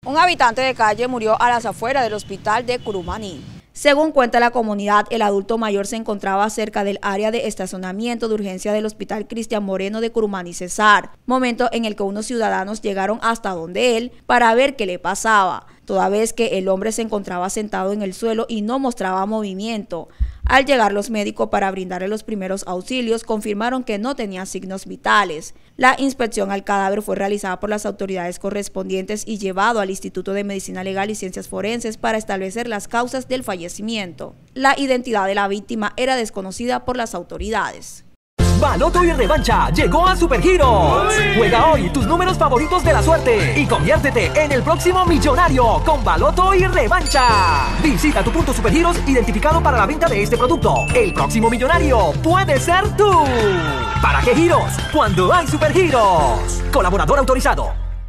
Un habitante de calle murió a las afueras del hospital de Curumaní. Según cuenta la comunidad, el adulto mayor se encontraba cerca del área de estacionamiento de urgencia del Hospital Cristian Moreno de Curumaní Cesar, momento en el que unos ciudadanos llegaron hasta donde él para ver qué le pasaba, toda vez que el hombre se encontraba sentado en el suelo y no mostraba movimiento. Al llegar los médicos para brindarle los primeros auxilios, confirmaron que no tenía signos vitales. La inspección al cadáver fue realizada por las autoridades correspondientes y llevado al Instituto de Medicina Legal y Ciencias Forenses para establecer las causas del fallecimiento. La identidad de la víctima era desconocida por las autoridades. Baloto y Revancha llegó a Supergiros. Juega hoy tus números favoritos de la suerte y conviértete en el próximo millonario con Baloto y Revancha. Visita tu punto Supergiros identificado para la venta de este producto. El próximo millonario puede ser tú. ¿Para qué giros? Cuando hay Supergiros. Colaborador autorizado.